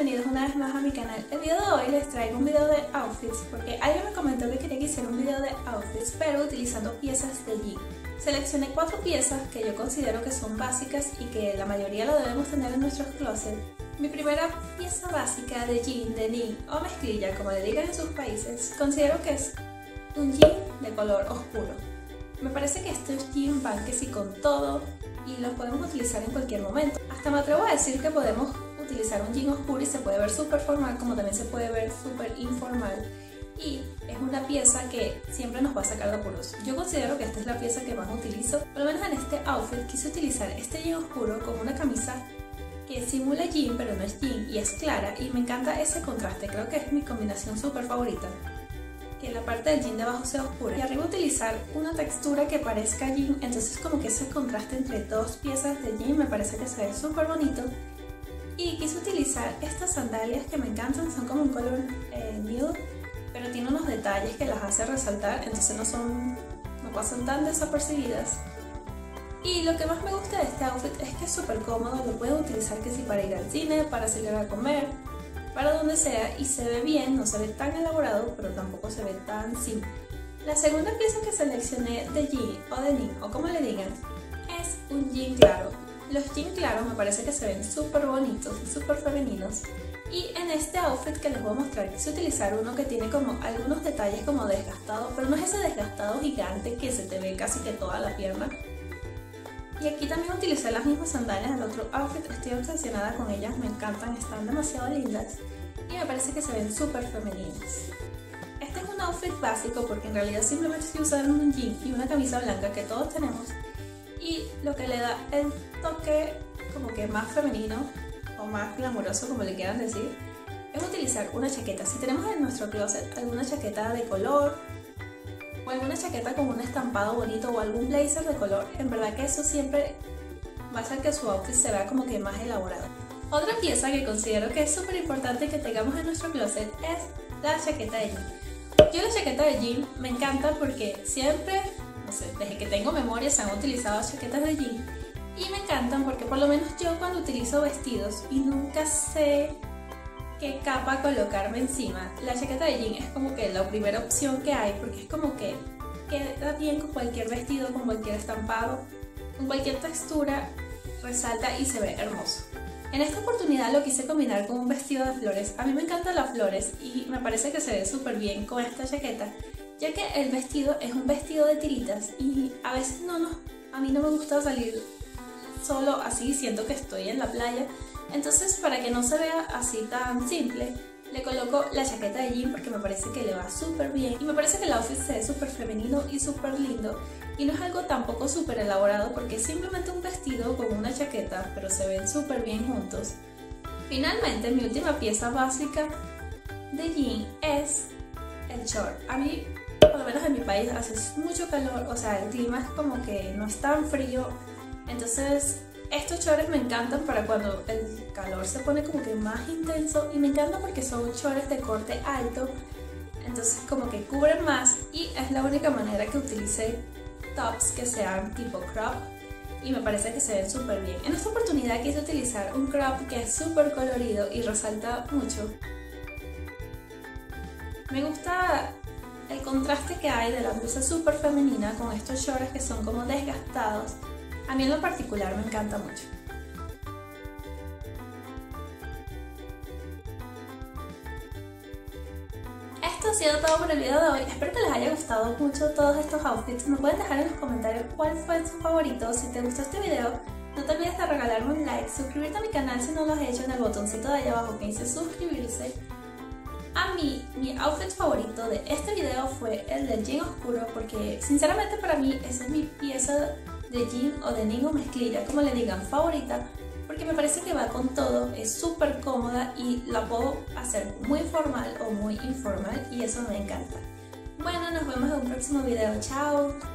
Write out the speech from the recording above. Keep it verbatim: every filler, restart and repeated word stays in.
bienvenidos una vez más a mi canal. El video de hoy les traigo un video de outfits porque alguien me comentó que quería que hiciera un video de outfits pero utilizando piezas de jean. Seleccioné cuatro piezas que yo considero que son básicas y que la mayoría lo debemos tener en nuestros closets. Mi primera pieza básica de jean, denim o mezclilla, como le digan en sus países, considero que es un jean de color oscuro. Me parece que estos jeans van que sí con todo y los podemos utilizar en cualquier momento. Hasta me atrevo a decir que podemos utilizar un jean oscuro y se puede ver súper formal, como también se puede ver súper informal. Y es una pieza que siempre nos va a sacar de apuros. Yo considero que esta es la pieza que más utilizo. Por lo menos en este outfit quise utilizar este jean oscuro con una camisa que simula jean pero no es jean y es clara, y me encanta ese contraste. Creo que es mi combinación súper favorita, que la parte del jean de abajo sea oscura y arriba utilizar una textura que parezca jean. Entonces como que ese contraste entre dos piezas de jean me parece que se ve súper bonito. Y quise utilizar estas sandalias que me encantan, son como un color eh, nude, pero tiene unos detalles que las hace resaltar, entonces no son, no pasan tan desapercibidas. Y lo que más me gusta de este outfit es que es súper cómodo, lo puedo utilizar que sí para ir al cine, para salir a comer, para donde sea, y se ve bien, no se ve tan elaborado, pero tampoco se ve tan simple. La segunda pieza que seleccioné de jean o denim, o como le digan, es un jean claro. Los jeans claros me parece que se ven súper bonitos y súper femeninos. Y en este outfit que les voy a mostrar quise utilizar uno que tiene como algunos detalles como desgastados, pero no es ese desgastado gigante que se te ve casi que toda la pierna. Y aquí también utilicé las mismas sandalias del otro outfit, estoy obsesionada con ellas, me encantan, están demasiado lindas y me parece que se ven súper femeninas. Este es un outfit básico porque en realidad simplemente estoy usando un jean y una camisa blanca que todos tenemos, y lo que le da el toque como que más femenino o más glamuroso, como le quieran decir, es utilizar una chaqueta. Si tenemos en nuestro closet alguna chaqueta de color o alguna chaqueta con un estampado bonito o algún blazer de color, en verdad que eso siempre va a hacer que su outfit se vea como que más elaborado. Otra pieza que considero que es súper importante que tengamos en nuestro closet es la chaqueta de jean. Yo la chaqueta de jean me encanta porque siempre, no sé, desde que tengo memoria se han utilizado chaquetas de jean y me encantan porque por lo menos yo cuando utilizo vestidos y nunca sé qué capa colocarme encima, la chaqueta de jean es como que la primera opción que hay, porque es como que queda bien con cualquier vestido, con cualquier estampado, con cualquier textura, resalta y se ve hermoso. En esta oportunidad lo quise combinar con un vestido de flores. A mí me encantan las flores y me parece que se ve súper bien con esta chaqueta, ya que el vestido es un vestido de tiritas y a veces no, no, a mí no me gusta salir solo así, siento que estoy en la playa. Entonces, para que no se vea así tan simple, le coloco la chaqueta de jean porque me parece que le va súper bien y me parece que el outfit se ve súper femenino y súper lindo, y no es algo tampoco súper elaborado porque es simplemente un vestido con una chaqueta, pero se ven súper bien juntos. Finalmente, mi última pieza básica de jean es el short. A mí, por lo menos en mi país, hace mucho calor, o sea, el clima es como que no es tan frío, entonces estos shorts me encantan para cuando el calor se pone como que más intenso, y me encantan porque son shorts de corte alto, entonces como que cubren más, y es la única manera que utilicé tops que sean tipo crop y me parece que se ven súper bien. En esta oportunidad quise utilizar un crop que es súper colorido y resalta mucho. Me gusta el contraste que hay de la blusa súper femenina con estos shorts que son como desgastados. A mí en lo particular me encanta mucho. Esto ha sido todo por el video de hoy. Espero que les haya gustado mucho todos estos outfits. Me pueden dejar en los comentarios cuál fue su favorito. Si te gustó este video, no te olvides de regalarme un like, suscribirte a mi canal si no lo has hecho en el botoncito de allá abajo que dice suscribirse. A mí, mi outfit favorito de este video fue el del jean oscuro porque sinceramente para mí esa es mi pieza de jean o denim o mezclilla, como le digan, favorita, porque me parece que va con todo, es súper cómoda y la puedo hacer muy formal o muy informal y eso me encanta. Bueno, nos vemos en un próximo video, chao.